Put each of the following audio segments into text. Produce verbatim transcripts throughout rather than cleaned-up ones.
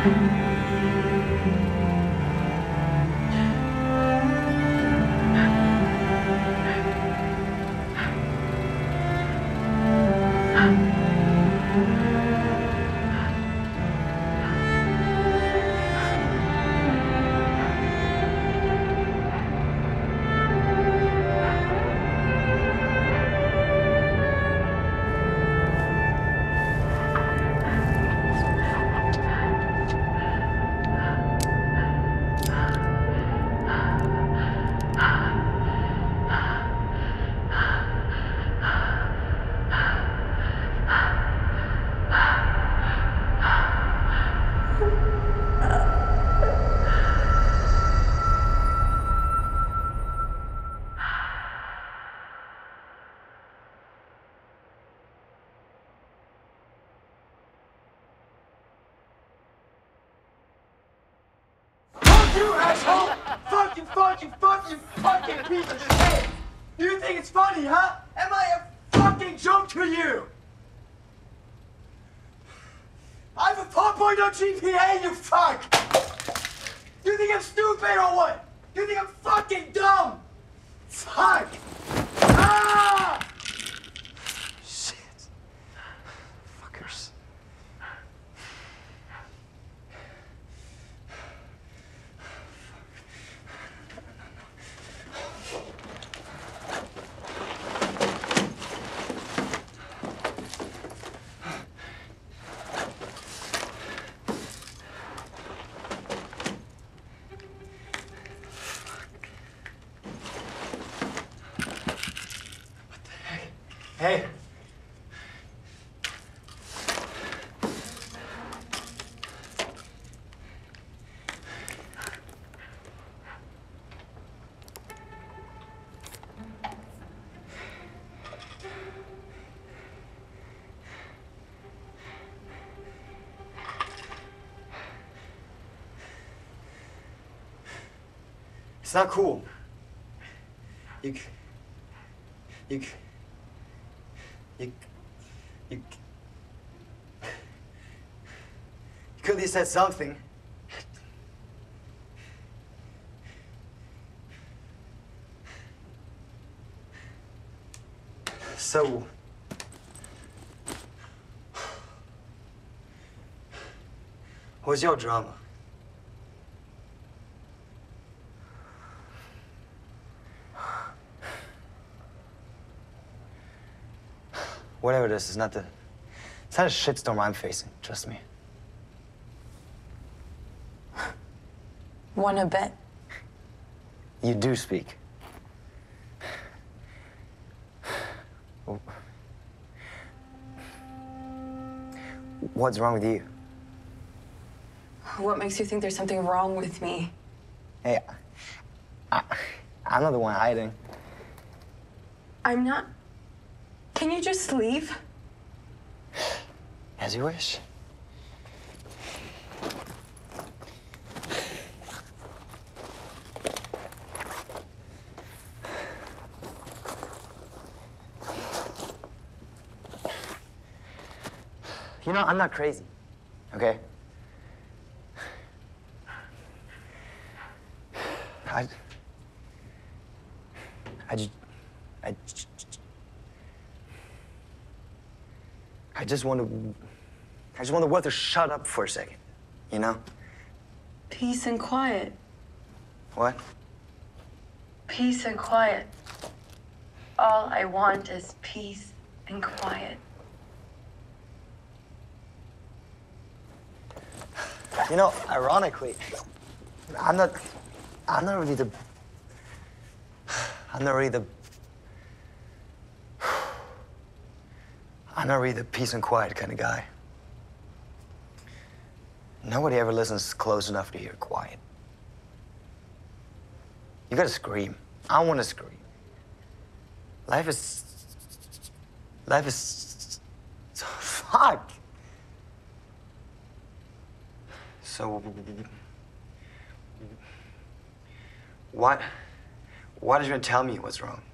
You asshole! Fuck you, fuck you, fuck you, fucking piece of shit! You think it's funny, huh? Am I a fucking joke to you? I have a four point oh G P A, you fuck! You think I'm stupid or what? You think I'm fucking dumb? Fuck! Ah! Shit. Fuckers. Hey. It's not cool. You... You... You, you, you could at least said something. So, what's your drama? Whatever it is, it's not the... It's not a shitstorm I'm facing, trust me. Wanna bet? You do speak. What's wrong with you? What makes you think there's something wrong with me? Hey, I, I'm not the one hiding. I'm not... Can you just leave? As you wish. You know, I'm not crazy, okay? I... I just... I just... I just want to... I just want the world to shut up for a second, you know? Peace and quiet. What? Peace and quiet. All I want is peace and quiet. You know, ironically, I'm not... I'm not really the... I'm not really the... I'm not really the peace and quiet kind of guy. Nobody ever listens close enough to hear quiet. You gotta scream. I want to scream. Life is... Life is... Fuck! So... Why... Why did you even tell me what's wrong?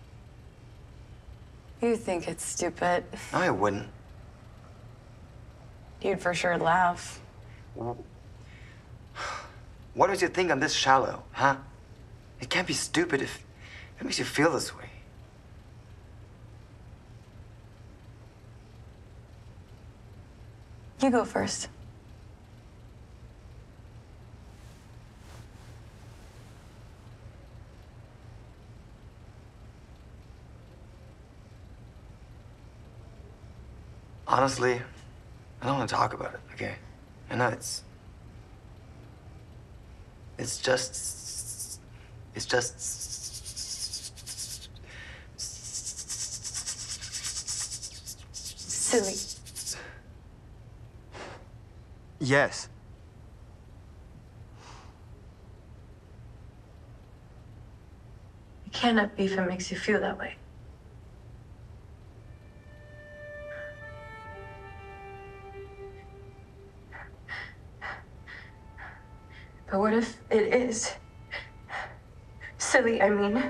You think it's stupid. No, I wouldn't. You'd for sure laugh. What makes you think I'm this shallow, huh? It can't be stupid if it makes you feel this way. You go first. Honestly, I don't want to talk about it, okay? I know it's... It's just... It's just... Silly. Yes. It cannot be if it makes you feel that way. But what if it is? Silly, I mean.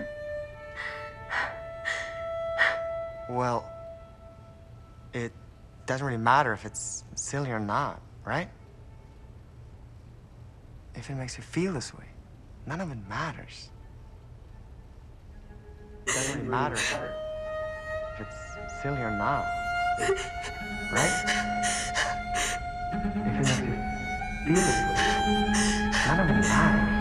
Well, it doesn't really matter if it's silly or not, right? If it makes you feel this way, none of it matters. It doesn't really matter if it's silly or not, right? If it makes you feel this way, none of it matters.